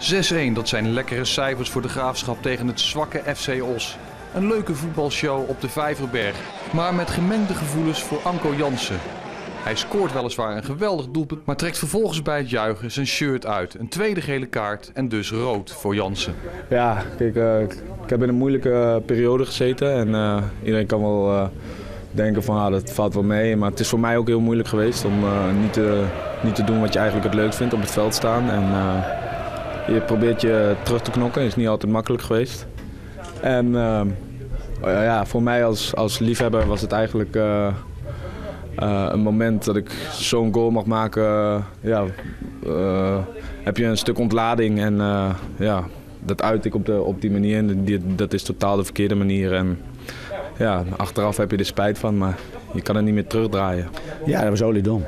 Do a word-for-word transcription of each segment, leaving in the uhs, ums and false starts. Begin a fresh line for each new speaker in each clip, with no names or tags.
zes-een, dat zijn lekkere cijfers voor de Graafschap tegen het zwakke F C Os. Een leuke voetbalshow op de Vijverberg, maar met gemengde gevoelens voor Anko Jansen. Hij scoort weliswaar een geweldig doelpunt, maar trekt vervolgens bij het juichen zijn shirt uit. Een tweede gele kaart en dus rood voor Jansen.
Ja, kijk, uh, ik heb in een moeilijke periode gezeten en uh, iedereen kan wel uh, denken van ah, dat valt wel mee. Maar het is voor mij ook heel moeilijk geweest om uh, niet, te, niet te doen wat je eigenlijk het leukst vindt, op het veld staan. En, uh, je probeert je terug te knokken, is niet altijd makkelijk geweest. En uh, ja, voor mij als, als liefhebber was het eigenlijk uh, uh, een moment dat ik zo'n goal mag maken. Uh, ja, uh, heb je een stuk ontlading en uh, ja, dat uit ik op, de, op die manier. En die, dat is totaal de verkeerde manier. En ja, achteraf heb je er spijt van, maar je kan het niet meer terugdraaien.
Ja, dat was oliedom.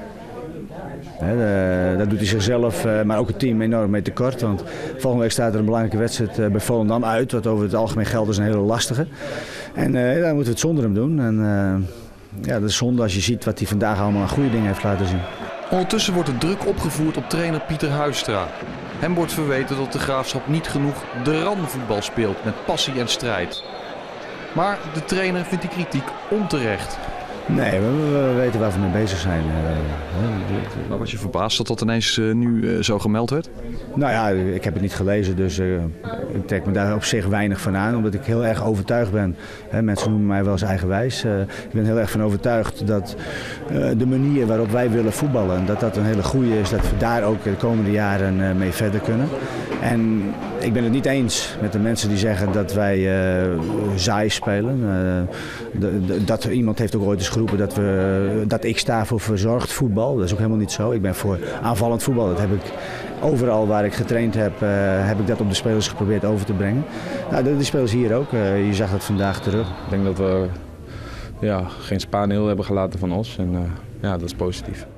He, dat doet hij zichzelf, maar ook het team enorm mee tekort. Want volgende week staat er een belangrijke wedstrijd bij Volendam uit. Wat over het algemeen geldt is een hele lastige. En uh, dan moeten we het zonder hem doen. En, uh, ja, dat is zonde als je ziet wat hij vandaag allemaal aan goede dingen heeft laten zien.
Ondertussen wordt de druk opgevoerd op trainer Pieter Huistra. Hem wordt verweten dat de Graafschap niet genoeg de randenvoetbal speelt met passie en strijd. Maar de trainer vindt die kritiek onterecht.
Nee, we, we weten waar we mee bezig zijn.
Maar was je verbaasd dat dat ineens uh, nu uh, zo gemeld werd?
Nou ja, ik heb het niet gelezen, dus uh, ik trek me daar op zich weinig van aan. Omdat ik heel erg overtuigd ben. Hè, mensen noemen mij wel eens eigenwijs. Uh, ik ben heel erg van overtuigd dat uh, de manier waarop wij willen voetballen, dat dat een hele goede is. Dat we daar ook de komende jaren uh, mee verder kunnen. En ik ben het niet eens met de mensen die zeggen dat wij uh, saai spelen. Uh, de, de, dat iemand heeft ook ooit eens geroepen dat, we, dat ik sta voor verzorgd voetbal. Dat is ook helemaal niet zo. Ik ben voor aanvallend voetbal. Dat heb ik overal waar ik getraind heb, uh, heb ik dat op de spelers geprobeerd over te brengen. Nou, de, de spelers hier ook. Uh, je zag dat vandaag terug.
Ik denk dat we ja, geen spaanheel hebben gelaten van ons en uh, ja, dat is positief.